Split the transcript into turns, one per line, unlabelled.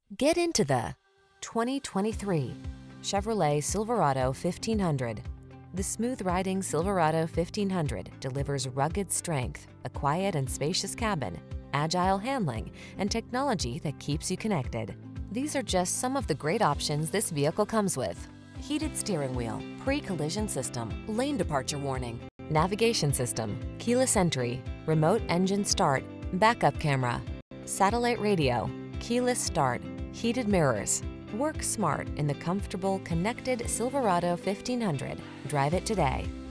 Get into the 2023 Chevrolet Silverado 1500. The smooth-riding Silverado 1500 delivers rugged strength, a quiet and spacious cabin, agile handling, and technology that keeps you connected. These are just some of the great options this vehicle comes with: heated steering wheel, pre-collision system, lane departure warning, navigation system, keyless entry, remote engine start, backup camera, satellite radio, keyless start, heated mirrors. Work smart in the comfortable, connected Silverado 1500. Drive it today.